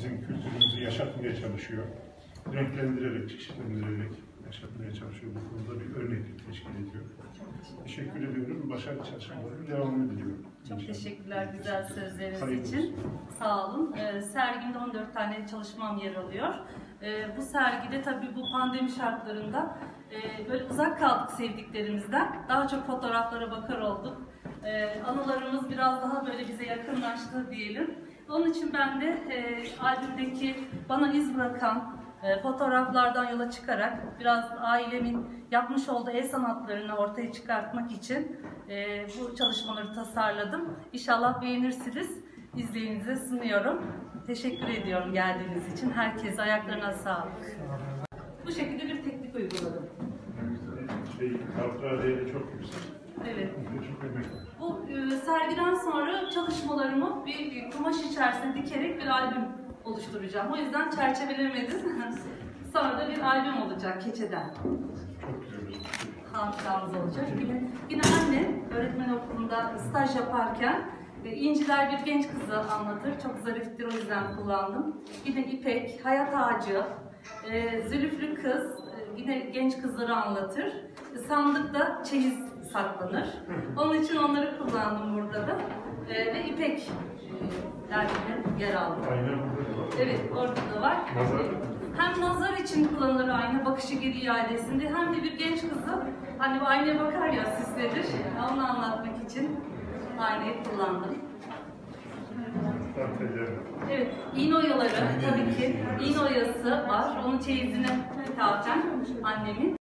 bizim kültürümüzü yaşatmaya çalışıyor. Renklendirerek, çeşitlendirerek yaşatmaya çalışıyor. Bu konuda bir örneklik teşkil ediyor. Teşekkür ediyorum. Başarılı çalışmaların devamını diliyorum. Çok İnşallah. teşekkürler güzel sözleriniz Hayırlı için. olsun. Sağ olun. Sergimde 14 tane çalışmam yer alıyor. Bu sergide tabii bu pandemi şartlarında böyle uzak kaldık sevdiklerimizden. Daha çok fotoğraflara bakar olduk. Anılarımız biraz daha böyle bize yakınlaştı diyelim. Onun için ben de albümdeki bana iz bırakan fotoğraflardan yola çıkarak biraz ailemin yapmış olduğu el sanatlarını ortaya çıkartmak için bu çalışmaları tasarladım. İnşallah beğenirsiniz. İzleyinize sunuyorum. Teşekkür ediyorum geldiğiniz için. Herkese ayaklarına sağlık. Bu şekilde bir teknik uyguladım. Hatıra değeri çok yüksek. Evet. Çok emek var. Bu sergiden sonra çalışmalarımı bir kumaş içerisine dikerek bir albüm oluşturacağım. O yüzden çerçevelemedim. Sonra da bir albüm olacak keçeden. Çok güzel. Hatıramız olacak. Yine annem öğretmen okulunda staj yaparken İnciler bir genç kızı anlatır. Çok zariftir, o yüzden kullandım. Yine İpek, Hayat Ağacı, Zülüflü Kız yine genç kızları anlatır. Sandıkta çeyiz saklanır. Onun için onları kullandım burada da. Ve İpek dergide yer aldı. Aynen burada da var. Evet, orada da var. Nazar. Hem nazar için kullanılır ayna, bakışı geri iadesinde, hem de bir genç kızı hani bu aynaya bakar ya, süslenir. Onu anlatmak için aynayı kullandım. Evet, iğne oyaları tabii ki. İğne oyası var. Onun çeyizine hitaben annemin.